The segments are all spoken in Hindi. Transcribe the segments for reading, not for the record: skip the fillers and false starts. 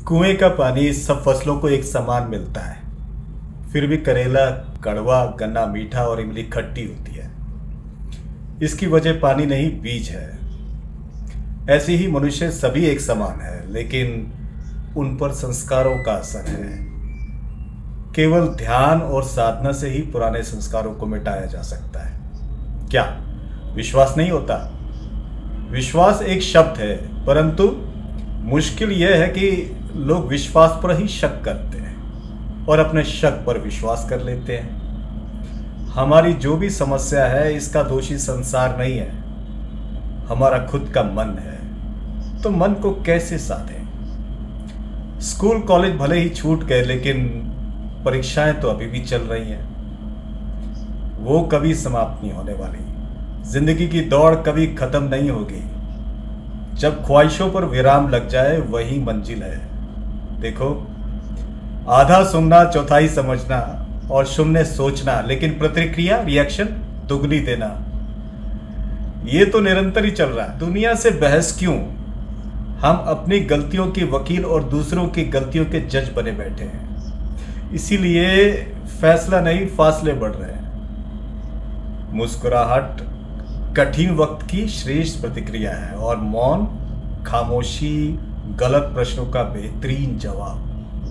कुएं का पानी सब फसलों को एक समान मिलता है, फिर भी करेला कड़वा, गन्ना मीठा और इमली खट्टी होती है। इसकी वजह पानी नहीं, बीज है। ऐसे ही मनुष्य सभी एक समान है, लेकिन उन पर संस्कारों का असर है। केवल ध्यान और साधना से ही पुराने संस्कारों को मिटाया जा सकता है। क्या विश्वास नहीं होता? विश्वास एक शब्द है, परंतु मुश्किल यह है कि लोग विश्वास पर ही शक करते हैं और अपने शक पर विश्वास कर लेते हैं। हमारी जो भी समस्या है, इसका दोषी संसार नहीं है, हमारा खुद का मन है। तो मन को कैसे साधें? स्कूल कॉलेज भले ही छूट गए, लेकिन परीक्षाएं तो अभी भी चल रही हैं। वो कभी समाप्त नहीं होने वाली। जिंदगी की दौड़ कभी खत्म नहीं होगी। जब ख्वाहिशों पर विराम लग जाए, वही मंजिल है। देखो, आधा सुनना, चौथाई समझना और शून्य सोचना, लेकिन प्रतिक्रिया, रिएक्शन दुगनी देना, ये तो निरंतर ही चल रहा है। दुनिया से बहस क्यों? हम अपनी गलतियों के वकील और दूसरों की गलतियों के जज बने बैठे हैं। इसीलिए फैसला नहीं, फासले बढ़ रहे हैं। मुस्कुराहट कठिन वक्त की श्रेष्ठ प्रतिक्रिया है और मौन, खामोशी गलत प्रश्नों का बेहतरीन जवाब।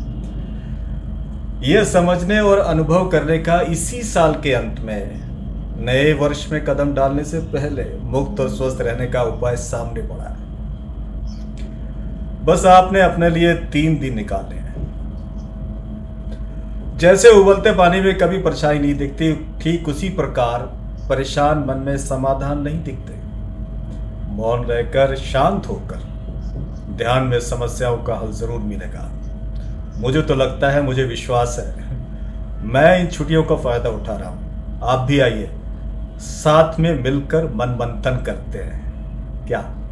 यह समझने और अनुभव करने का इसी साल के अंत में, नए वर्ष में कदम डालने से पहले मुक्त और स्वस्थ रहने का उपाय सामने पड़ा है। बस आपने अपने लिए 3 दिन निकाले हैं। जैसे उबलते पानी में कभी परछाई नहीं दिखती, ठीक उसी प्रकार परेशान मन में समाधान नहीं दिखते। मौन रहकर, शांत होकर ध्यान में समस्याओं का हल जरूर मिलेगा। मुझे तो लगता है, मुझे विश्वास है। मैं इन छुट्टियों का फायदा उठा रहा हूं। आप भी आइए, साथ में मिलकर मन मंथन करते हैं। क्या